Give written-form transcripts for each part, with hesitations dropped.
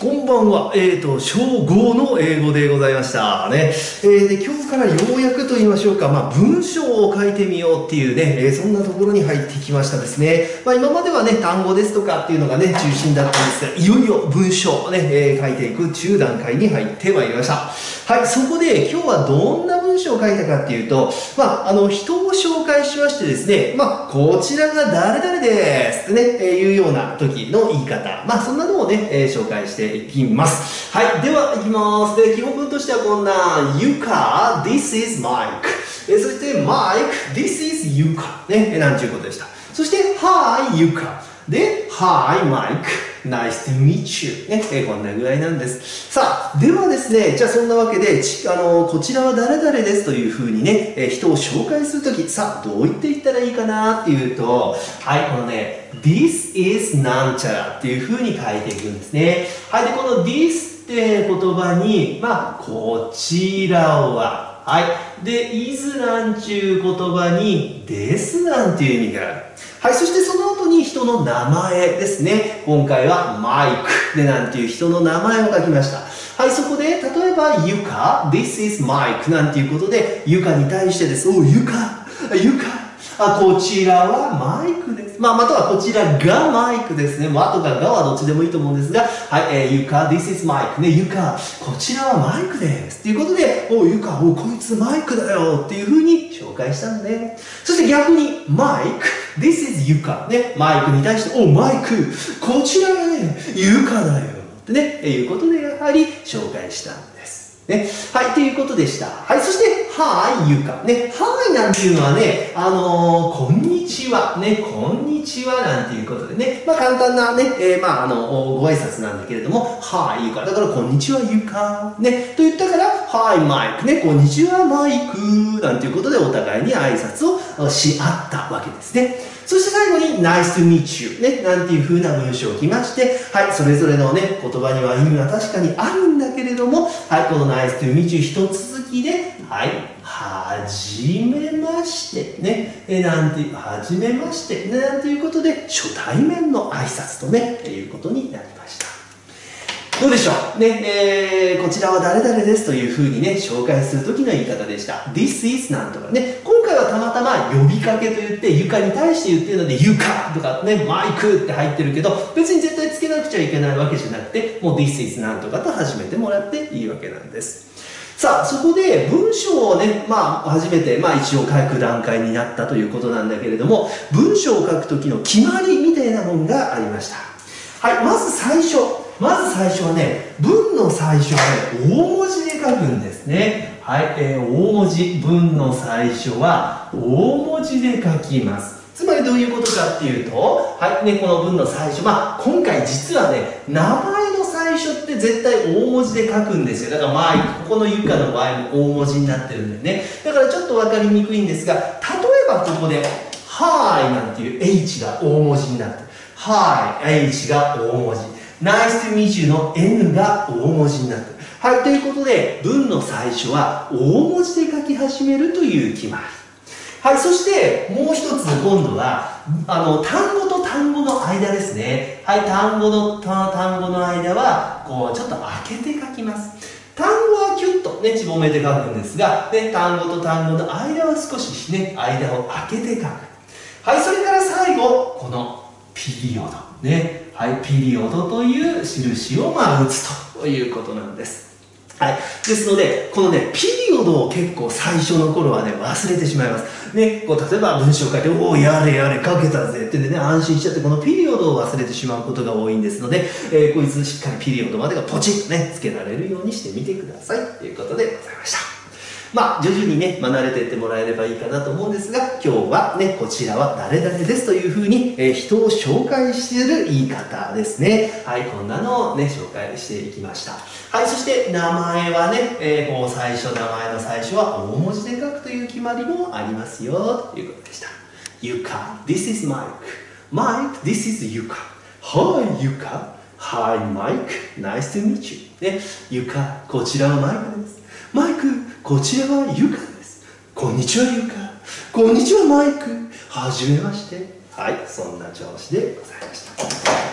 こんばんは。小5の英語でございましたね。で、今日からようやくと言いましょうか、文章を書いてみようっていうね、そんなところに入ってきましたですね。今まではね、単語ですとかっていうのがね、中心だったんですが、いよいよ文章をね、書いていく中段階に入ってまいりました。はい、そこで今日はどんな文章を書いたかっていうと、人を紹介しましてですね、こちらが誰々ですってね、いうような時の言い方。そんなのをね、紹介していきます。はい、では行きます。で、基本文としてはこんな、Yuka, this is Mike。そして、Mike, this is Yuka。ね、なんていうことでした。そして、Hi, Yuka。で、Hi, Mike。Nice to meet you。ね、こんなぐらいなんです。さあ、ではですね、じゃあそんなわけで、こちらは誰々ですというふうにね、人を紹介するとき、さあ、どう言っていったらいいかなっていうと、はい、このね、This is なんちゃらっていうふうに書いていくんですね。はい、で、この This って言葉に、こちらは、はい。で、is なんちゅう言葉に、ですなんていう意味がある。はい。そしてその後に人の名前ですね。今回はマイクでなんていう人の名前を書きました。はい。そこで、例えば、ゆか、this is Mike なんていうことで、ゆかに対してです。お、ゆか、こちらはマイクです。またはこちらがマイクですね。とかがはどっちでもいいと思うんですが、はい、ゆか、this is Mike ね、ゆか、こちらはマイクです。ということで、お、ゆか、お、こいつマイクだよっていうふうに紹介したのね。そして逆に、マイク、this is ゆか、ね、マイクに対して、お、マイク、こちらがね、ゆかだよってね、いうことでやはり紹介したんです。ね。はい、ということでした。はい、そして、はい、ゆか。ね、はいなんていうのはね、こんにちは。ね、こんにちはなんていうことでね、簡単なね、ご挨拶なんだけれども、はい、ゆか。だから、こんにちは、ゆか。ね、と言ったから、はい、マイク。ね、こんにちは、マイク。なんていうことで、お互いに挨拶をし合ったわけですね。そして最後に Nice to meet you ね、なんていう風な文章をきまして、はい、それぞれのね、言葉には意味は確かにあるんだけれども、はい、この Nice to meet you 一続きで、はい、はじめましてね、はじめましてね、なんていうことで、初対面の挨拶とね、いうことになりました。どうでしょうね、こちらは誰々ですというふうにね、紹介するときの言い方でした。This is なんとかね、今回はたまたま呼びかけと言って、ゆかに対して言ってるので、ゆかとかね、マイクって入ってるけど、別に絶対つけなくちゃいけないわけじゃなくて、もう This is なんとかと始めてもらっていいわけなんです。さあ、そこで文章をね、初めて、一応書く段階になったということなんだけれども、文章を書くときの決まりみたいなものがありました。はい、まず最初はね、文の最初はね、大文字で書くんですね。はい、大文字、文の最初は大文字で書きます。つまりどういうことかっていうと、はい、ね、この文の最初、今回実はね、名前の最初って絶対大文字で書くんですよ。だからマイク、ここのゆかの場合も大文字になってるんでね。だからちょっとわかりにくいんですが、例えばここで、はいなんていう H が大文字になってる。はい、H が大文字。Nice to meet you の N が大文字になってる。はい、ということで、文の最初は大文字で書き始めるという決まり。はい、そしてもう一つ今度は、単語と単語の間ですね。はい、単語の間は、こう、ちょっと開けて書きます。単語はキュッとね、ちぼめて書くんですが、で、単語と単語の間は少しね、間を開けて書く。はい、それから最後、このピリオド。ね。はい、ピリオドという印を打つということなんです。はい。ですので、このね、ピリオドを結構最初の頃はね、忘れてしまいます。ね、こう、例えば文章を書いて、おお、やれやれ、書けたぜってね、安心しちゃって、このピリオドを忘れてしまうことが多いんですので、こいつしっかりピリオドまでがポチッとね、つけられるようにしてみてください。ということでございました。徐々にね、慣れていってもらえればいいかなと思うんですが、今日はね、こちらは誰々ですというふうに、人を紹介している言い方ですね。はい、こんなのをね、紹介していきました。はい、そして名前はね、名前の最初は大文字で書くという決まりもありますよ、ということでした。ゆか、this is Mike。Mike, this is ゆか。Hi, ゆか。Hi, Mike. Nice to meet you. ね、ゆか、こちらはマイクです。マイク、こちらはゆかです。こんにちはゆか。こんにちはマイク。はじめまして。はい、そんな調子でございました。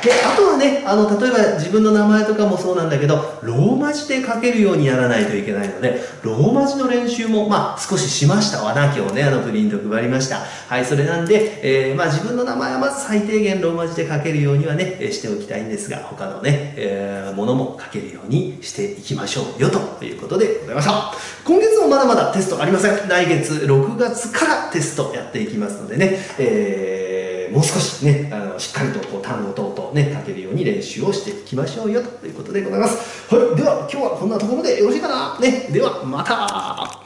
で、あとはね、例えば自分の名前とかもそうなんだけど、ローマ字で書けるようにならないといけないので、ローマ字の練習も、少ししましたわな、今日ね、プリント配りました。はい、それなんで、自分の名前はまず最低限ローマ字で書けるようにはね、しておきたいんですが、他のね、ものも書けるようにしていきましょうよ、ということでございました。今月もまだまだテストありません。来月6月からテストやっていきますのでね、もう少しね、しっかりと単語等々ね、書けるように練習をしていきましょうよということでございます。はい、では今日はこんなところでよろしいかなね。ではまた。